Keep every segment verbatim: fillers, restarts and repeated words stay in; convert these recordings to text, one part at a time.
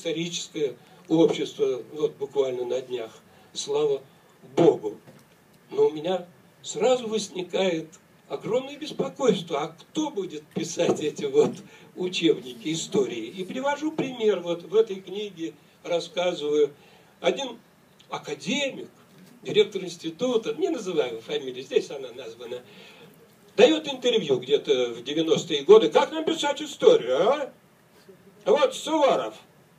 историческое общество, вот буквально на днях. Слава Богу. Но у меня сразу возникает огромное беспокойство. А кто будет писать эти вот учебники истории? И привожу пример. Вот в этой книге рассказываю. Один академик, директор института, не называю его фамилию, здесь она названа, дает интервью где-то в девяностые годы. Как нам писать историю, а? Вот Суворов.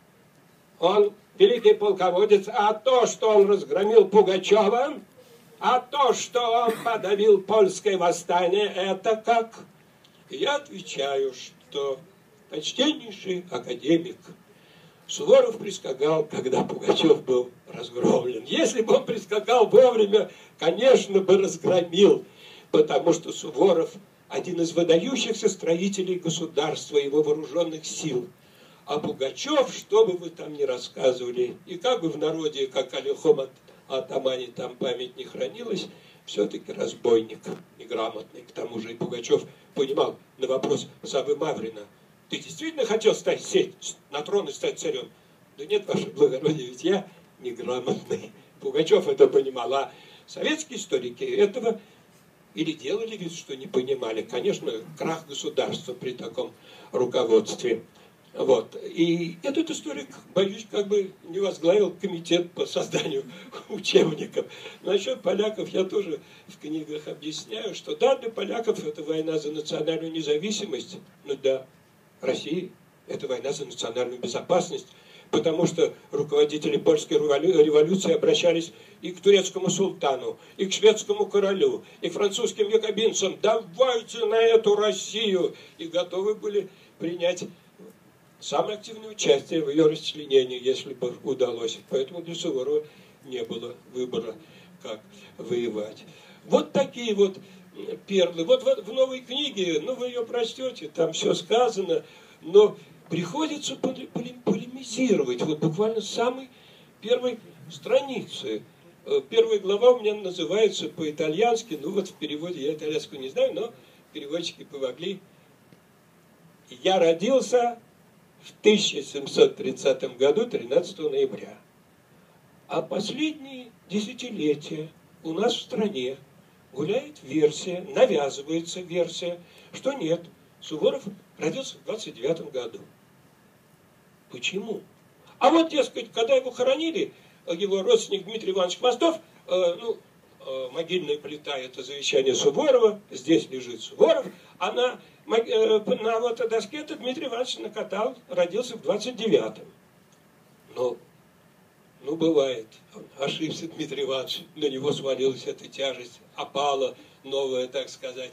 Он великий полководец, а то, что он разгромил Пугачева, а то, что он подавил польское восстание, это как? Я отвечаю, что почтеннейший академик, Суворов прискакал, когда Пугачев был разгромлен. Если бы он прискакал вовремя, конечно бы разгромил, потому что Суворов один из выдающихся строителей государства, его вооруженных сил. А Пугачев, что бы вы там ни рассказывали, и как бы в народе, как о лихом атамане там память не хранилась, все-таки разбойник, неграмотный. К тому же и Пугачев понимал на вопрос Саввы Маврина: ты действительно хотел стать сесть на трон и стать царем? Да нет, ваше благородие, ведь я неграмотный. Пугачев это понимал, а советские историки этого или делали вид, что не понимали. Конечно, крах государства при таком руководстве. Вот. И этот историк, боюсь, как бы не возглавил комитет по созданию учебников. Насчет поляков я тоже в книгах объясняю, что да, для поляков это война за национальную независимость, но для России это война за национальную безопасность, потому что руководители польской революции обращались и к турецкому султану, и к шведскому королю, и к французским якобинцам: давайте на эту Россию! И готовы были принять самое активное участие в ее расчленении, если бы удалось. Поэтому для Суворова не было выбора, как воевать. Вот такие вот перлы. Вот в новой книге, ну вы ее прочтете, там все сказано, но приходится полемизировать. Вот буквально с самой первой страницы. Первая глава у меня называется по-итальянски, ну вот в переводе я итальянского не знаю, но переводчики помогли. Я родился в тысяча семьсот тридцатом году, тринадцатого ноября. А последние десятилетия у нас в стране гуляет версия, навязывается версия, что нет, Суворов родился в двадцать девятом году. Почему? А вот, дескать, когда его хоронили, его родственник Дмитрий Иванович Хвостов, э, ну, э, могильная плита — это завещание Суворова, здесь лежит Суворов, а на, э, на вот доске это Дмитрий Иванович накатал, родился в двадцать девятом. Ну, ну, бывает, ошибся Дмитрий Иванович, на него свалилась эта тяжесть, опала новая, так сказать.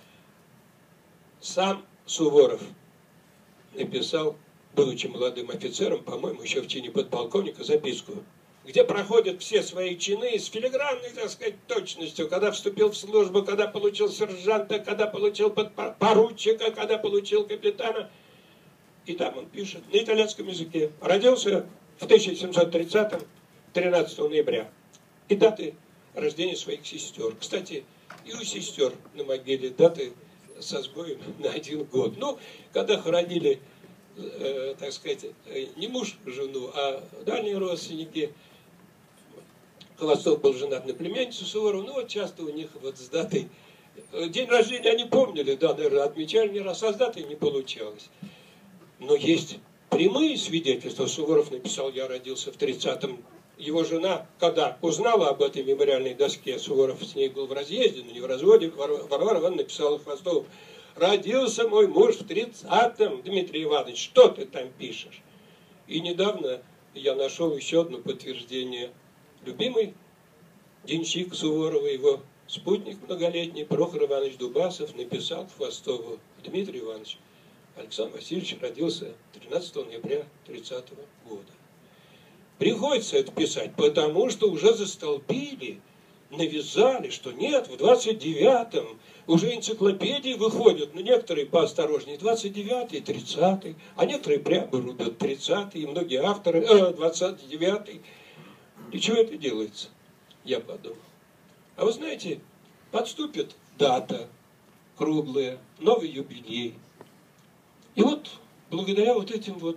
Сам Суворов написал, будучи молодым офицером, по-моему, еще в чине подполковника, записку, где проходят все свои чины с филигранной, так сказать, точностью, когда вступил в службу, когда получил сержанта, когда получил поручика, когда получил капитана. И там он пишет на итальянском языке. Родился в тысяча семьсот тридцатом, тринадцатого ноября. И даты рождения своих сестер. Кстати, и у сестер на могиле даты со сбоем на один год. Ну, когда хоронили, э, так сказать, не муж жену, а дальние родственники, Холостов был женат на племяннице Суворова, ну вот часто у них вот с датой, день рождения они помнили, да, наверное, отмечали не раз, а с датой не получалось. Но есть прямые свидетельства. Суворов написал: я родился в тридцатом. Его жена, когда узнала об этой мемориальной доске, Суворов с ней был в разъезде, но не в разводе, Варвара Ивановна написала Хвостову: родился мой муж в тридцатом, Дмитрий Иванович, что ты там пишешь? И недавно я нашел еще одно подтверждение. Любимый денщик Суворова, его спутник многолетний, Прохор Иванович Дубасов, написал Хвостову: Дмитрий Иванович, Александр Васильевич родился тринадцатого ноября тридцатого года. Приходится это писать, потому что уже застолбили, навязали, что нет, в двадцать девятом уже энциклопедии выходят, но некоторые поосторожнее, двадцать девятый, тридцатый, а некоторые прямо рубят тридцатый, и многие авторы, э, двадцать девятый. И чего это делается? Я подумал. А вы знаете, подступит дата круглая, новый юбилей. И вот благодаря вот этим вот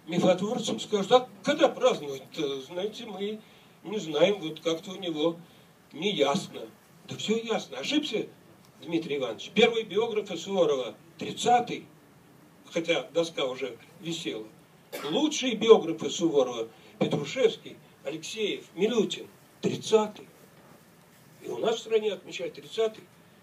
мифотворцам скажут: а когда праздновать-то? Знаете, мы не знаем, вот как-то у него не ясно. Да все ясно. Ошибся Дмитрий Иванович. Первый биограф Суворова тридцатый, хотя доска уже висела. Лучшие биографы Суворова Петрушевский, Алексеев, Милютин тридцатый. И у нас в стране отмечают тридцатый.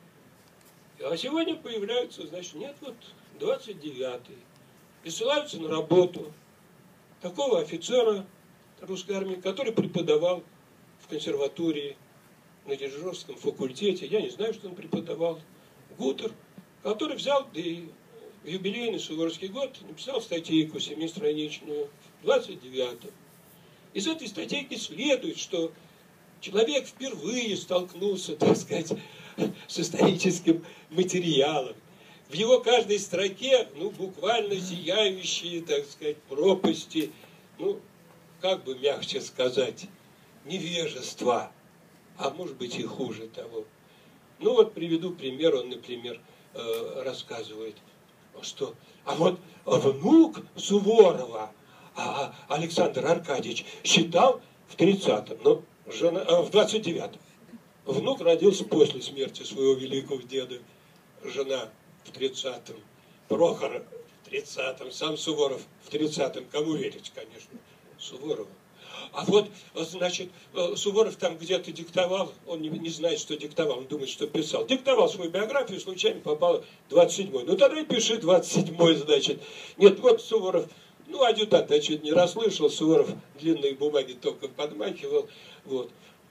А сегодня появляются, значит, нет, вот двадцать девятый. И ссылаются на работу такого офицера русской армии, который преподавал в консерватории, на дирижерском факультете. Я не знаю, что он преподавал. Гутер, который взял, да и в юбилейный Суворовский год написал статейку семистраничную в двадцать девятом. Из этой статейки следует, что человек впервые столкнулся, так сказать, с историческим материалом. В его каждой строке, ну, буквально зияющие, так сказать, пропасти, ну, как бы мягче сказать, невежества, а может быть и хуже того. Ну вот приведу пример, он, например, рассказывает, что, а вот внук Суворова, Александр Аркадьевич, считал в тридцатом, ну, жена, в двадцать девятом. Внук родился после смерти своего великого деда, жена в тридцатом, Прохор в тридцатом, сам Суворов в тридцатом. Кому верить, конечно, Суворову. А вот, значит, Суворов там где-то диктовал, он не, не знает, что диктовал, он думает, что писал. Диктовал свою биографию, случайно попал двадцать седьмой. Ну тогда и пиши двадцать седьмой, значит. Нет, вот Суворов, ну адъютант, я чуть не расслышал, Суворов длинные бумаги только подмахивал, вот.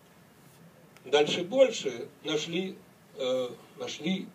Дальше больше нашли, э, нашли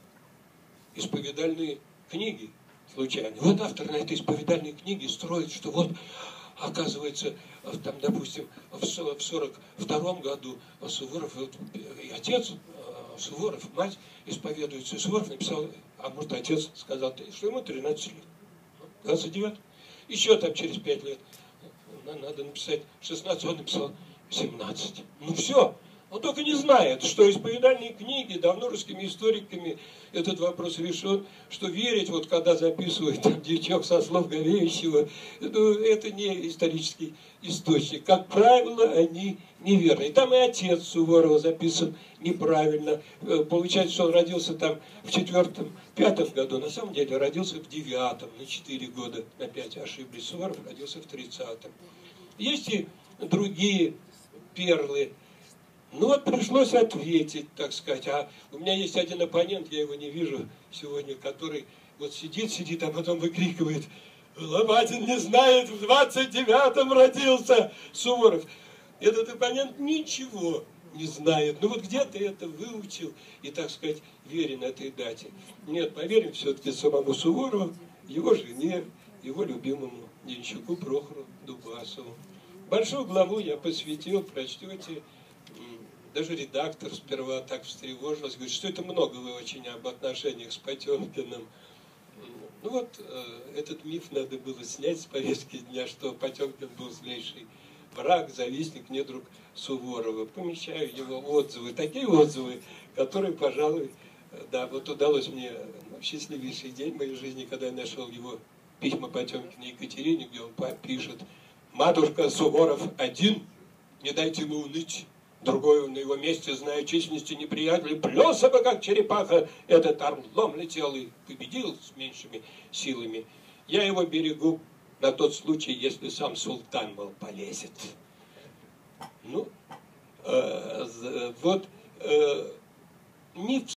исповедальные книги случайно. Вот автор на этой исповедальной книге строит, что вот, оказывается, там, допустим, в сорок втором году Суворов, вот, и отец Суворов, мать исповедуется, и Суворов написал, а может отец сказал, что ему тринадцать лет, двадцать девятый. Еще там через пять лет надо написать шестнадцать, он написал семнадцать. Ну все. Он только не знает, что исповедальные книги, давно русскими историками этот вопрос решен, что верить, вот когда записывают там дьячок со слов Говеющего, ну, это не исторический источник. Как правило, они неверны. И там и отец Суворова записан неправильно. Получается, что он родился там в четвертом, пятом году. На самом деле родился в девятом, на четыре года, на пять ошиблись. Суворов родился в тридцатом. Есть и другие перлы. Ну вот пришлось ответить, так сказать. А у меня есть один оппонент, я его не вижу сегодня, который вот сидит, сидит, а потом выкрикивает: Лопатин не знает, в двадцать девятом родился Суворов. Этот оппонент ничего не знает. Ну вот где-то это выучил и, так сказать, верен этой дате. Нет, поверим все-таки самому Суворову, его жене, его любимому денщику Прохору Дубасову. Большую главу я посвятил, прочтете. Даже редактор сперва так встревожился, говорит, что это много вы очень об отношениях с Потемкиным. Ну вот, э, этот миф надо было снять с повестки дня, что Потемкин был злейший враг, завистник, недруг Суворова. Помещаю его отзывы, такие отзывы, которые, пожалуй, да, вот удалось мне в счастливейший день в моей жизни, когда я нашел его письма Потемкина Екатерине, где он пишет: «Матушка, Суворов один, не дайте ему уныть. Другой на его месте, зная численности неприятелей, плелся бы, как черепаха, этот орлом летел и победил с меньшими силами. Я его берегу на тот случай, если сам султан, мол, полезет». Ну, э, вот э, миф